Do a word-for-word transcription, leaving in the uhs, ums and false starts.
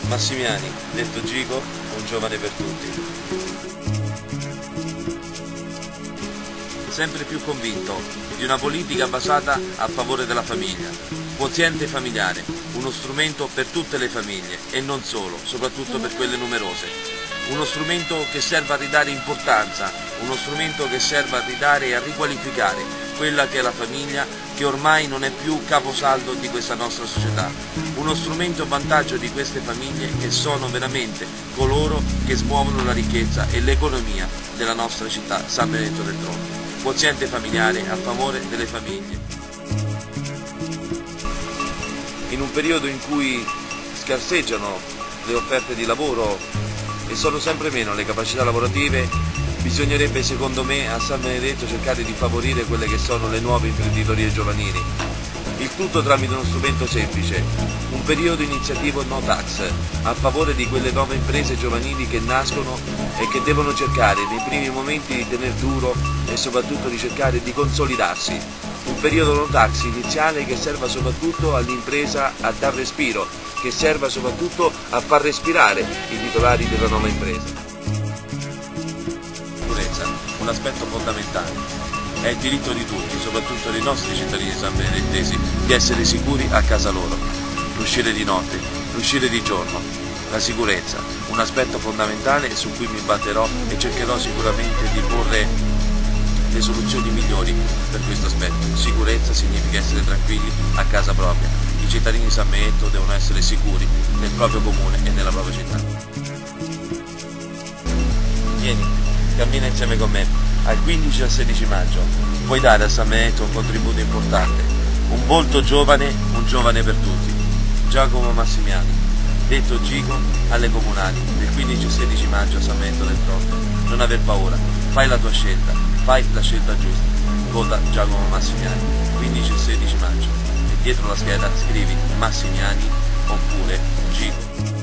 Massimiani, detto Gico, un giovane per tutti. Sempre più convinto di una politica basata a favore della famiglia, quoziente familiare, uno strumento per tutte le famiglie e non solo, soprattutto per quelle numerose. Uno strumento che serva a ridare importanza, uno strumento che serva a ridare e a riqualificare quella che è la famiglia, che ormai non è più caposaldo di questa nostra società. Uno strumento a vantaggio di queste famiglie che sono veramente coloro che smuovono la ricchezza e l'economia della nostra città, San Benedetto del Tronto. Quoziente familiare a favore delle famiglie. In un periodo in cui scarseggiano le offerte di lavoro e sono sempre meno le capacità lavorative, bisognerebbe secondo me a San Benedetto cercare di favorire quelle che sono le nuove imprenditorie giovanili. Il tutto tramite uno strumento semplice, un periodo iniziativo no tax, a favore di quelle nuove imprese giovanili che nascono e che devono cercare nei primi momenti di tener duro e soprattutto di cercare di consolidarsi. Un periodo no tax iniziale che serva soprattutto all'impresa a dar respiro, che serva soprattutto a far respirare i titolari della nuova impresa. Sicurezza, un aspetto fondamentale. È il diritto di tutti, soprattutto dei nostri cittadini sanbenedettesi, di essere sicuri a casa loro. L'uscire di notte, l'uscire di giorno, la sicurezza, un aspetto fondamentale su cui mi batterò e cercherò sicuramente di porre le soluzioni migliori per questo aspetto. Sicurezza significa essere tranquilli a casa propria. I cittadini di San Benedetto devono essere sicuri nel proprio comune e nella propria città. Vieni, cammina insieme con me. Al quindici e al sedici maggio puoi dare a San Benedetto un contributo importante, un volto giovane, un giovane per tutti. Giacomo Massimiani, detto Gico, alle comunali, del quindici e sedici maggio a San Benedetto del Tronto. Non aver paura, fai la tua scelta, fai la scelta giusta. Vota Giacomo Massimiani, quindici e sedici maggio. E dietro la scheda scrivi Massimiani oppure Gico.